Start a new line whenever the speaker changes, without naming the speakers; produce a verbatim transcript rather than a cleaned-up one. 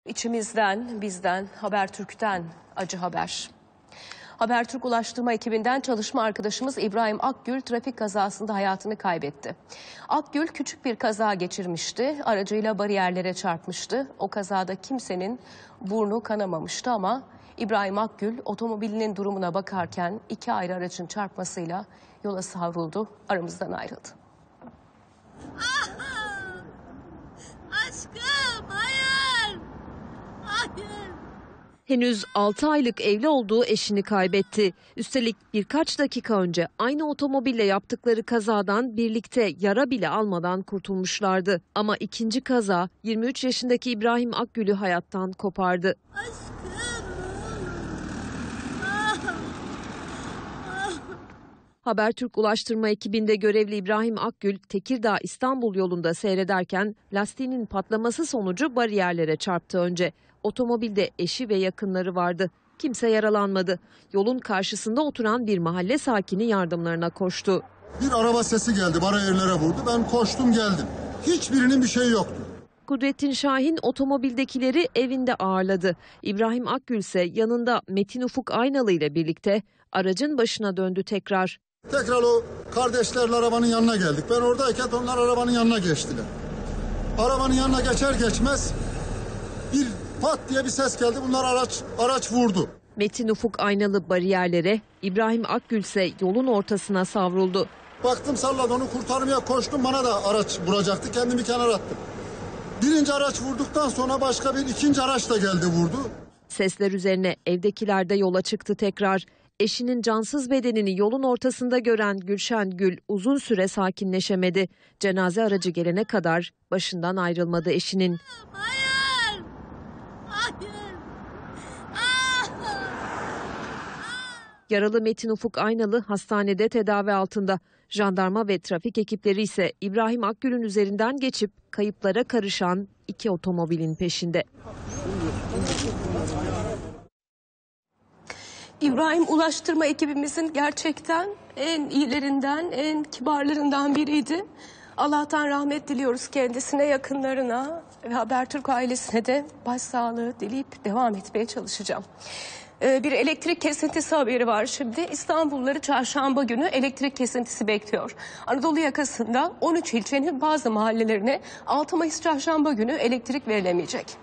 İçimizden, bizden, Habertürk'ten acı haber. Habertürk Ulaştırma ekibinden çalışma arkadaşımız İbrahim Akgül trafik kazasında hayatını kaybetti. Akgül küçük bir kaza geçirmişti, aracıyla bariyerlere çarpmıştı. O kazada kimsenin burnu kanamamıştı ama İbrahim Akgül otomobilinin durumuna bakarken iki ayrı aracın çarpmasıyla yola savruldu, aramızdan ayrıldı.
Aşkım, hayır. Hayır.
Henüz altı aylık evli olduğu eşini kaybetti. Üstelik birkaç dakika önce aynı otomobille yaptıkları kazadan birlikte yara bile almadan kurtulmuşlardı. Ama ikinci kaza yirmi üç yaşındaki İbrahim Akgül'ü hayattan kopardı.
Aşkım. Ah. Ah.
Habertürk Ulaştırma ekibinde görevli İbrahim Akgül, Tekirdağ-İstanbul yolunda seyrederken lastiğinin patlaması sonucu bariyerlere çarptı önce. Otomobilde eşi ve yakınları vardı. Kimse yaralanmadı. Yolun karşısında oturan bir mahalle sakini yardımlarına koştu.
Bir araba sesi geldi, bariyerlere vurdu. Ben koştum geldim. Hiçbirinin bir şeyi yoktu.
Kudrettin Şahin otomobildekileri evinde ağırladı. İbrahim Akgül ise yanında Metin Ufuk Aynalı ile birlikte aracın başına döndü tekrar.
Tekrar o kardeşlerle arabanın yanına geldik. Ben oradayken onlar arabanın yanına geçtiler. Arabanın yanına geçer geçmez bir pat diye bir ses geldi. Bunlar araç araç vurdu.
Metin Ufuk Aynalı bariyerlere, İbrahim Akgül ise yolun ortasına savruldu.
Baktım salladı, onu kurtarmaya koştum. Bana da araç vuracaktı. Kendimi kenara attım. Birinci araç vurduktan sonra başka bir ikinci araç da geldi vurdu.
Sesler üzerine evdekiler de yola çıktı tekrar. Eşinin cansız bedenini yolun ortasında gören Gülşen Gül uzun süre sakinleşemedi. Cenaze aracı gelene kadar başından ayrılmadı eşinin.
Hayır. Hayır. Ah.
Yaralı Metin Ufuk Aynalı hastanede tedavi altında. Jandarma ve trafik ekipleri ise İbrahim Akgül'ün üzerinden geçip kayıplara karışan iki otomobilin peşinde.
İbrahim Ulaştırma ekibimizin gerçekten en iyilerinden, en kibarlarından biriydi. Allah'tan rahmet diliyoruz kendisine, yakınlarına ve Habertürk ailesine de başsağlığı dileyip devam etmeye çalışacağım. Ee, bir elektrik kesintisi haberi var şimdi. İstanbulluları çarşamba günü elektrik kesintisi bekliyor. Anadolu yakasında on üç ilçenin bazı mahallelerine altı Mayıs çarşamba günü elektrik verilemeyecek.